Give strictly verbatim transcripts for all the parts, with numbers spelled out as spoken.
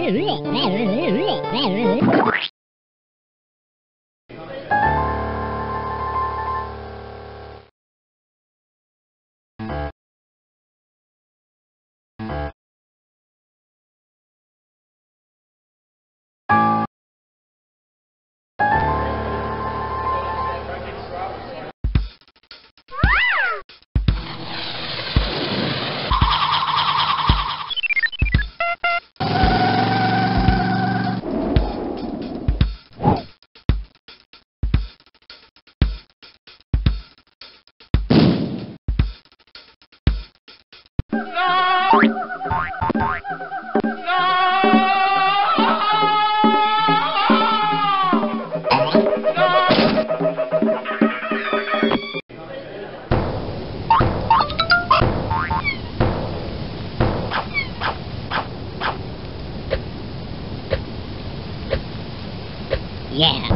Yeah.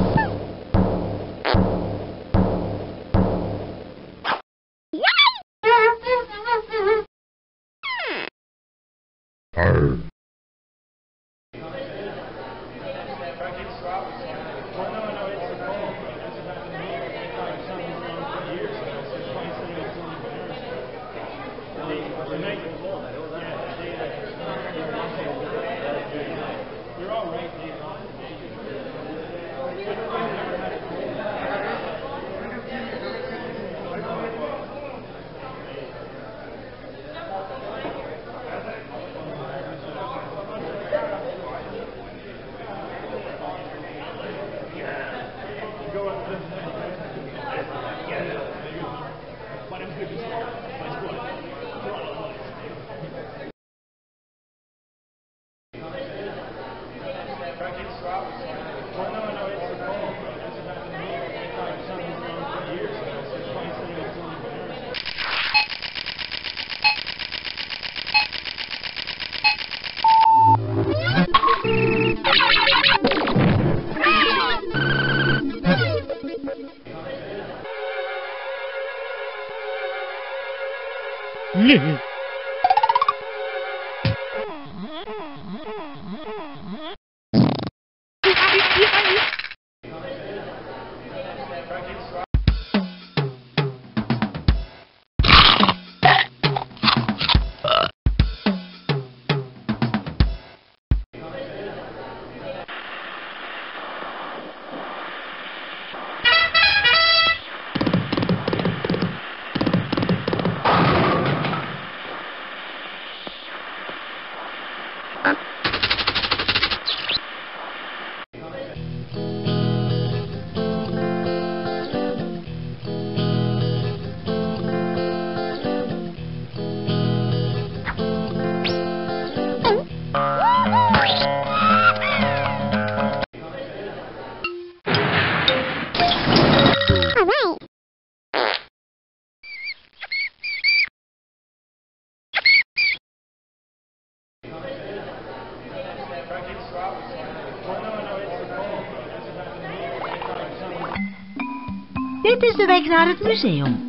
Dit is de weg naar het museum.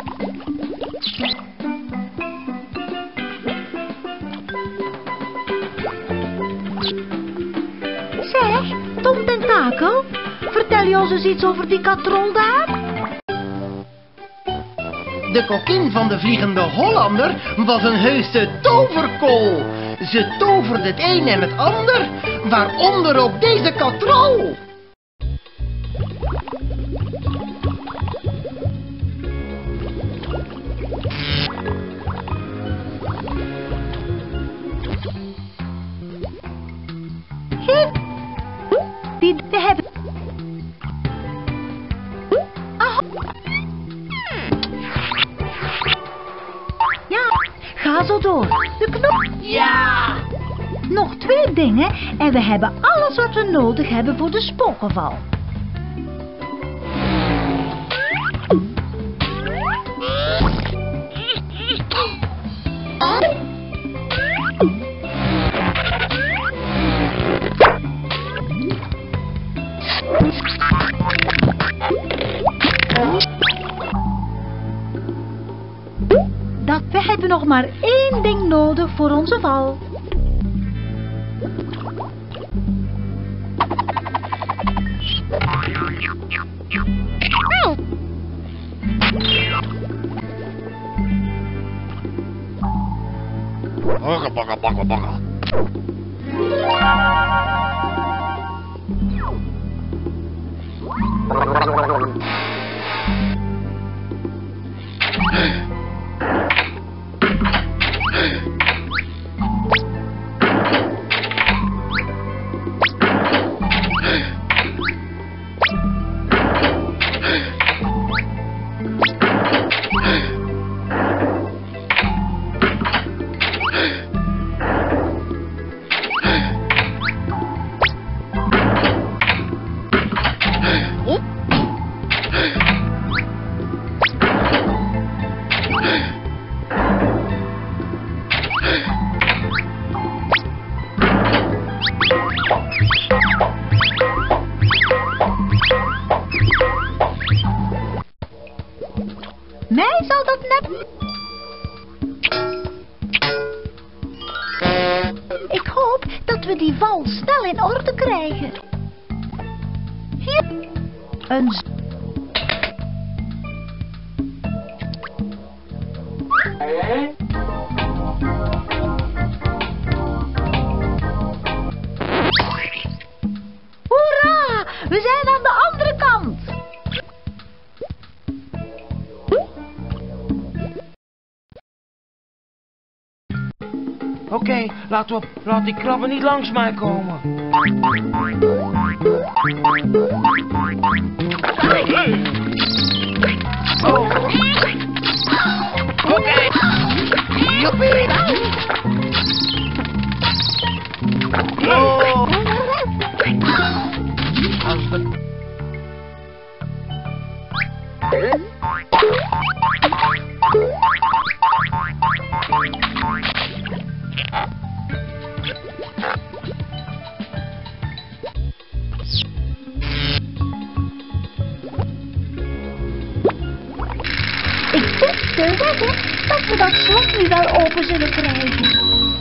Zeg, Tom Tentakel, vertel je ons eens iets over die katrol daar? De kokkin van de Vliegende Hollander was een heuse toverkool. Ze toverde het een en het ander, waaronder ook deze katrol. Die we hebben. Ah. Ja, ga zo door. De knop. Ja! Nog twee dingen en we hebben alles wat we nodig hebben voor de spookgeval. Dat we hebben nog maar één ding nodig voor onze val. Bagga, bagga, bagga, bagga. Mij zal dat net... Ik hoop dat we die wal snel in orde krijgen. Hier. Een... z- Hoera! We zijn aan de andere kant. Oké, okay, laten we laat die krabben niet langs mij komen. Oh. Oké. Okay. Joepie. Oh. Als de... Ik durf te wedden dat we dat slot nu wel open zullen krijgen.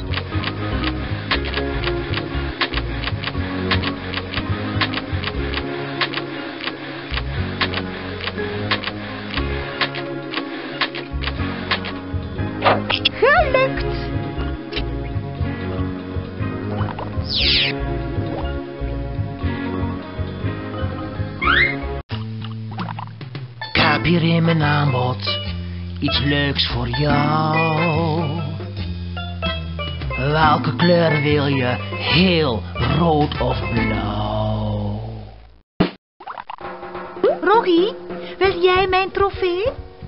Gelukt! Ik heb hier in mijn aanbod iets leuks voor jou. Welke kleur wil je? Heel rood of blauw? Roggie, wil jij mijn trofee?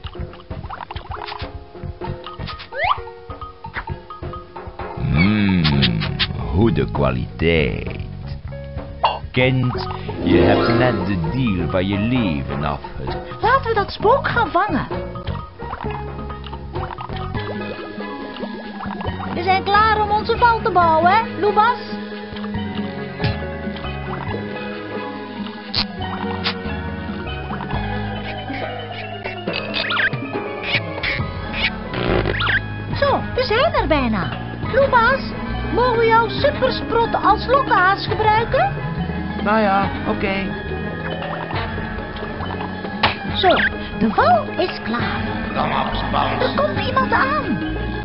Mmm, goede kwaliteit. Kind, je hebt net de dier van je leven afgezet. Laten we dat spook gaan vangen. We zijn klaar om onze val te bouwen, hè, Loebas? Zo, we zijn er bijna. Loebas, mogen we jouw supersprot als lokhaas gebruiken? Nou ja, oké. Okay. Zo, de val is klaar. Kom op, Spans. Er komt iemand aan.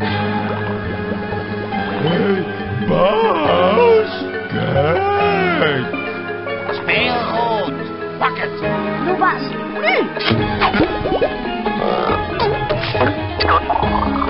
Hey, baas, kijk. Speel goed. Pak het. Loebas, nu!